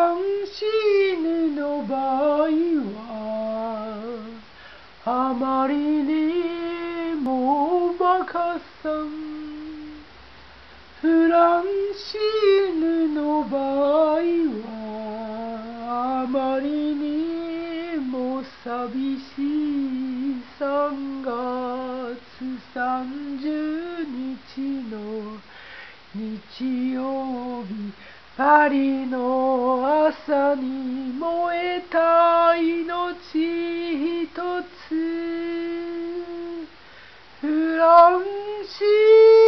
ランシーヌの場合はあまりにもおバカさん。フランシーヌの場合はあまりにも寂しい。3月30日の日曜日、パリの朝に燃えた命ひとつ。フランシー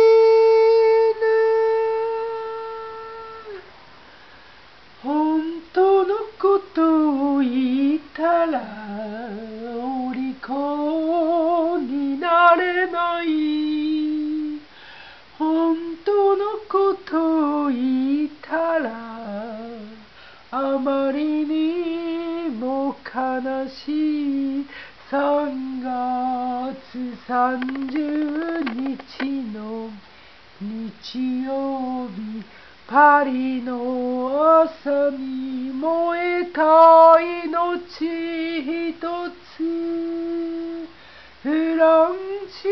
ヌ、本当のことを言ったらお利口になれない。本当のことを言ったらあまりにも悲しい。3月30日の日曜日、パリの朝に燃えた命ひとつ。フランシ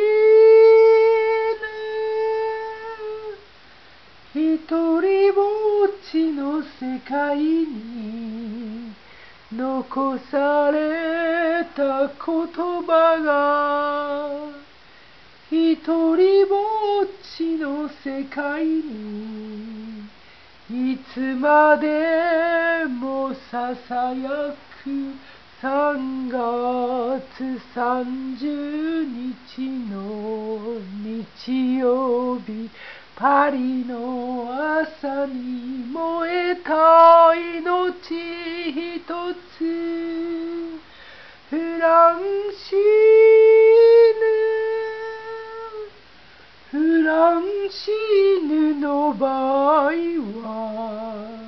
ーヌ、一人ぼっちの世界に残された言葉が、一人ぼっちの世界にいつまでもささやく。3月30日の日曜日、パリの朝に燃えた命ひとつ。フランシーヌ、フランシーヌの場合は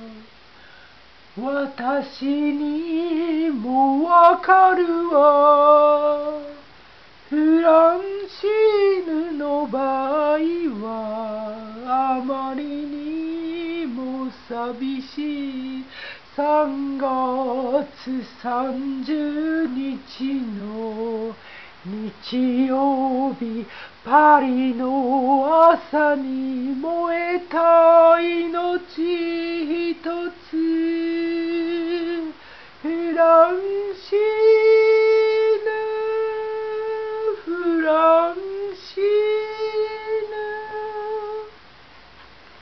私にもわかるわ。フランシーヌの場合はあまりにも寂しい。3月30日の日曜日、パリの朝に燃えた命ひとつ。フランシー